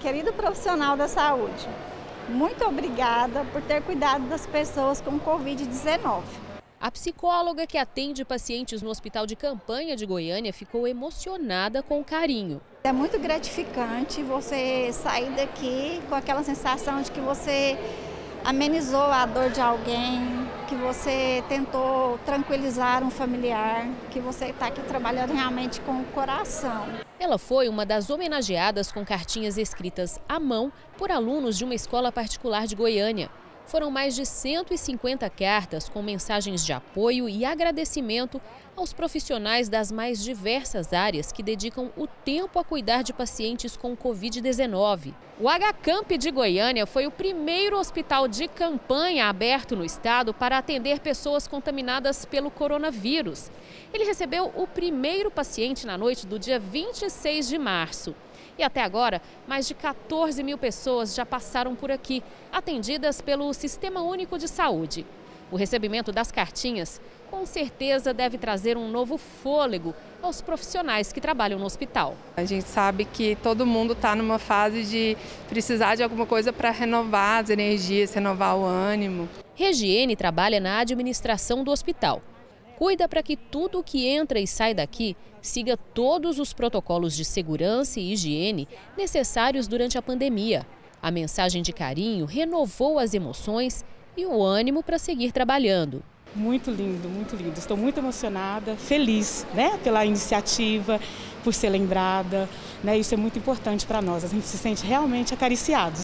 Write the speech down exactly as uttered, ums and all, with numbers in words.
Querido profissional da saúde, muito obrigada por ter cuidado das pessoas com covid dezenove. A psicóloga que atende pacientes no Hospital de Campanha de Goiânia ficou emocionada com o carinho. É muito gratificante você sair daqui com aquela sensação de que você amenizou a dor de alguém, que você tentou tranquilizar um familiar, que você está aqui trabalhando realmente com o coração. Ela foi uma das homenageadas com cartinhas escritas à mão por alunos de uma escola particular de Goiânia. Foram mais de cento e cinquenta cartas com mensagens de apoio e agradecimento aos profissionais das mais diversas áreas que dedicam o tempo a cuidar de pacientes com covid dezenove. O H-Camp de Goiânia foi o primeiro hospital de campanha aberto no estado para atender pessoas contaminadas pelo coronavírus. Ele recebeu o primeiro paciente na noite do dia vinte e seis de março. E até agora, mais de quatorze mil pessoas já passaram por aqui, atendidas pelo Sistema Único de Saúde. O recebimento das cartinhas, com certeza, deve trazer um novo fôlego aos profissionais que trabalham no hospital. A gente sabe que todo mundo está numa fase de precisar de alguma coisa para renovar as energias, renovar o ânimo. Regiene trabalha na administração do hospital. Cuida para que tudo o que entra e sai daqui siga todos os protocolos de segurança e higiene necessários durante a pandemia. A mensagem de carinho renovou as emoções e o ânimo para seguir trabalhando. Muito lindo, muito lindo. Estou muito emocionada, feliz, né, pela iniciativa, por ser lembrada, né? Isso é muito importante para nós. A gente se sente realmente acariciado.